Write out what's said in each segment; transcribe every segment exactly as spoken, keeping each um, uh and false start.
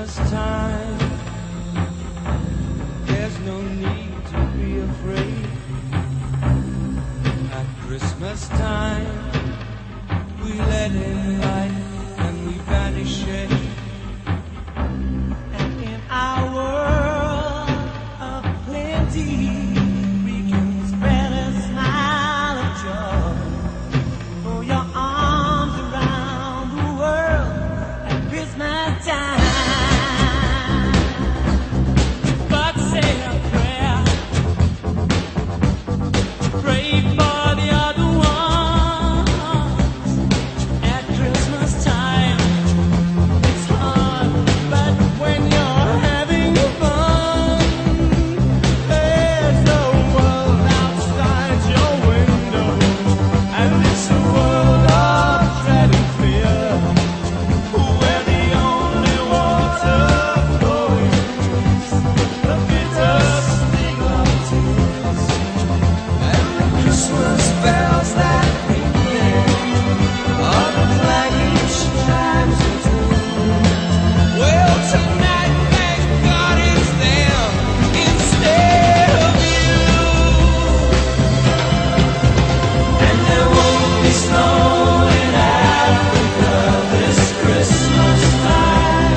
Christmas time, there's no need to be afraid. At Christmas time, we let in light and we banish shade. And in our world of plenty, we can spread a smile of joy. Throw your arms around the world at Christmas time. But say a prayer, pray for the other ones. At Christmas time, it's hard, but when you're having fun, there's no world outside your window, and it's a world of dread and fear, where the only water flows, the bitter sting of tears, and the Christmas bells that ring are the clanging chimes of doom. Well, tonight, thank God it's them instead of you. And there won't be snow in Africa this Christmas time.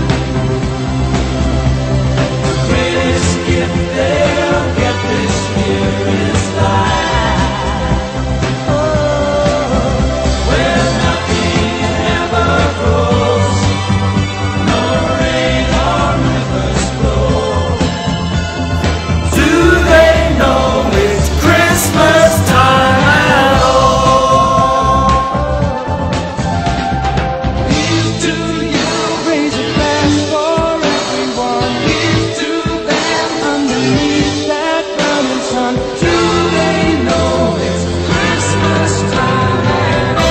The greatest gift they'll get this year is life. Oh, where nothing ever grows, no rain or rivers flow. Do they know it's Christmas time at all? Here's to you, raise a glass for everyone. Here's to them underneath that burning sun. Do they know it's Christmas time at all?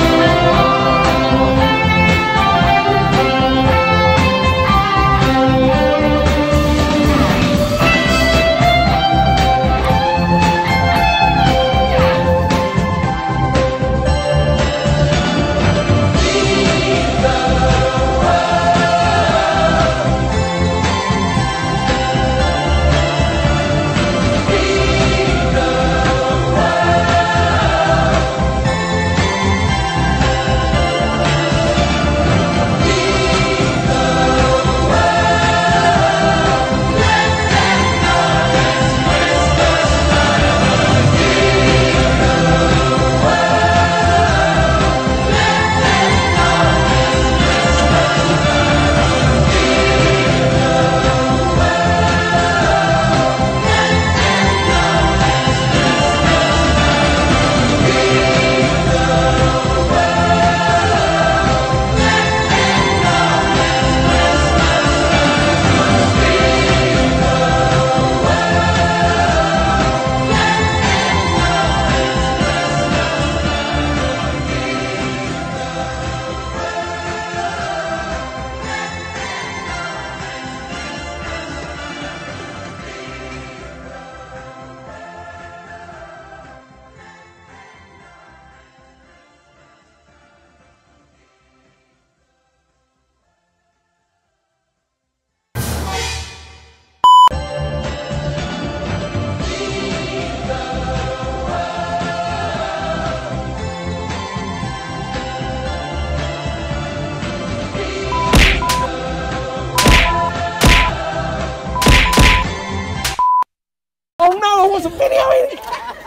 Oh no, I wasn't videoing!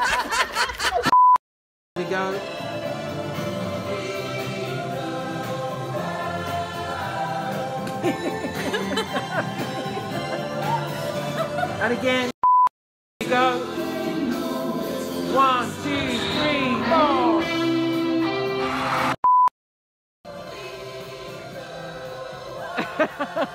We go. And again. We go. One, two, three, four.